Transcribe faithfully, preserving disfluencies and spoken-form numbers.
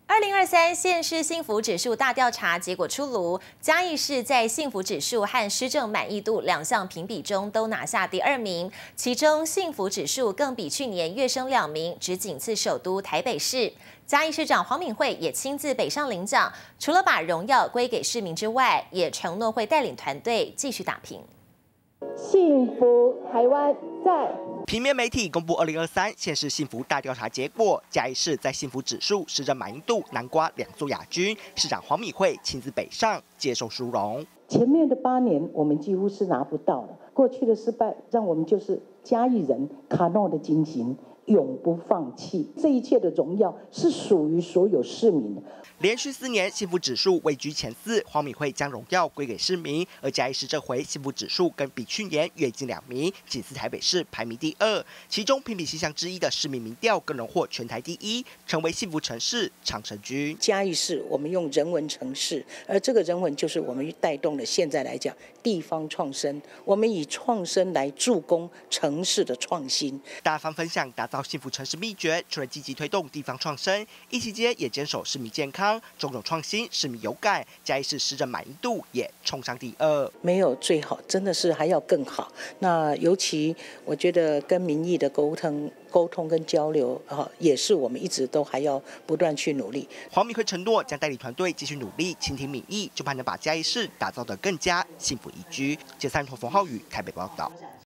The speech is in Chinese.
二零二三县市幸福指数大调查结果出炉，嘉义市在幸福指数和施政满意度两项评比中都拿下第二名，其中幸福指数更比去年跃升两名，只仅次首都台北市。嘉义市长黄敏惠也亲自北上领奖，除了把荣耀归给市民之外，也承诺会带领团队继续打拼。 幸福台湾在。 平面媒体公布二零二三县市幸福大调查结果，嘉义市在幸福指数、施政满意度、南瓜两座亚军，市长黄敏惠亲自北上接受殊荣。 前面的八年我们几乎是拿不到的，过去的失败让我们就是嘉义人卡诺的精神。永不放弃，这一切的荣耀是属于所有市民的。 连续四年幸福指数位居前四，黄敏惠将荣耀归给市民。而嘉义市这回幸福指数更比去年跃进两名，仅次台北市排名第二。其中评比细项之一的市民民调更荣获全台第一，成为幸福城市长城居。 嘉义市我们用人文城市，而这个人文就是我们带动了现在来讲地方创生，我们以创生来助攻城市的创新， 大方分享打造幸福城市秘诀，除了积极推动地方创生，一期间也坚守市民健康，种种创新市民有感，嘉义市施政满意度也冲上第二。 没有最好，真的是还要更好。那尤其我觉得跟民意的沟通、沟通跟交流啊，也是我们一直都还要不断去努力。 黄敏惠承诺将带领团队继续努力，倾听民意，就盼能把嘉义市打造得更加幸福宜居。记者冯浩宇台北报道。